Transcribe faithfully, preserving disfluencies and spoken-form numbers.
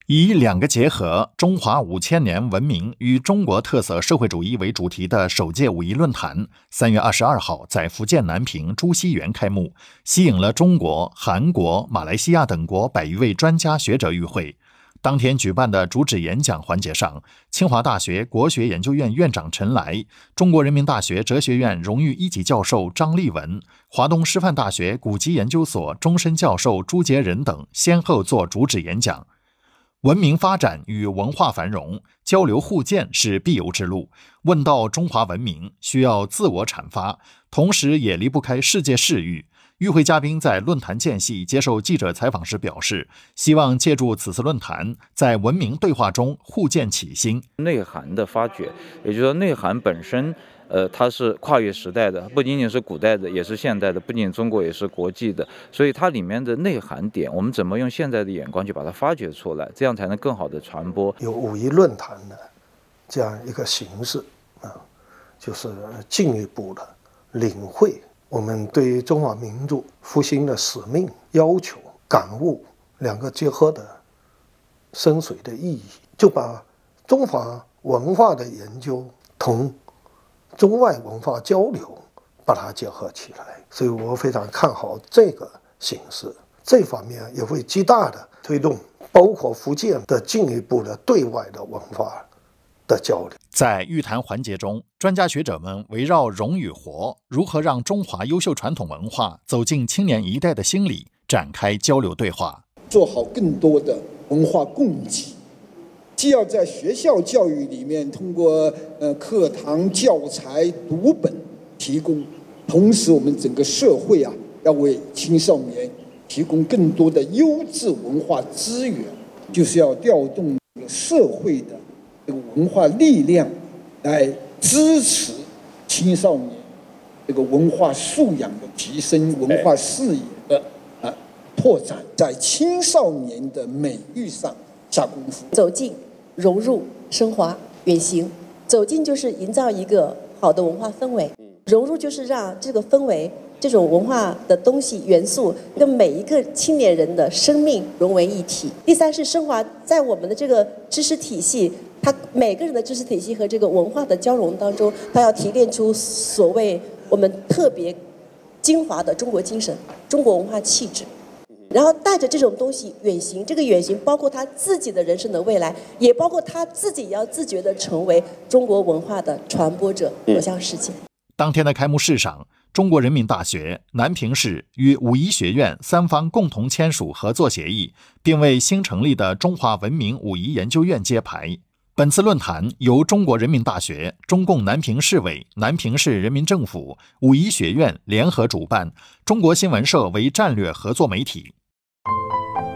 以两个结合中华五千年文明与中国特色社会主义为主题的首届五一论坛，三月二十二号在福建南平朱熹园开幕，吸引了中国、韩国、马来西亚等国百余位专家学者与会。当天举办的主旨演讲环节上，清华大学国学研究院院长陈来、中国人民大学哲学院荣誉一级教授张立文、华东师范大学古籍研究所终身教授朱杰仁等先后作主旨演讲。文明发展与文化繁荣，交流互鉴是必由之路。问到中华文明，需要自我阐发，同时也离不开世界视域。与会嘉宾在论坛间隙接受记者采访时表示，希望借助此次论坛，在文明对话中互鉴启新。 内涵的发掘，也就是说内涵本身呃，它是跨越时代的，不仅仅是古代的，也是现代的，不仅中国也是国际的，所以它里面的内涵点，我们怎么用现在的眼光去把它发掘出来，这样才能更好的传播。 有五一论坛的这样一个形式啊，就是进一步的领会我们对中华民族复兴的使命、要求、感悟两个结合的深邃的意义，就把中华文化的研究同中外文化交流把它结合起来，所以我非常看好这个形式。这方面也会极大的推动包括福建的进一步的对外的文化的交流。 在预谈环节中，专家学者们围绕融与活，如何让中华优秀传统文化走进青年一代的心里，展开交流对话。 做好更多的文化供给，既要在学校教育里面通过呃课堂教材读本提供，同时我们整个社会啊要为青少年提供更多的优质文化资源，就是要调动社会的这个文化力量来支持青少年这个文化素养的提升、文化视野的啊拓展，在青少年的美育上下功夫。 走进、融入、升华、远行。走进就是营造一个好的文化氛围，融入就是让这个氛围、这种文化的东西元素跟每一个青年人的生命融为一体。第三是升华，在我们的这个知识体系，它每个人的知识体系和这个文化的交融当中，它要提炼出所谓我们特别精华的中国精神、中国文化气质。然后带着这种东西远行，这个远行包括他自己的人生的未来，也包括他自己要自觉地成为中国文化的传播者，走向世界。 当天的开幕式上，中国人民大学、南平市与五一学院三方共同签署合作协议，并为新成立的中华文明五一研究院揭牌。本次论坛由中国人民大学、中共南平市委、南平市人民政府、五一学院联合主办，中国新闻社为战略合作媒体。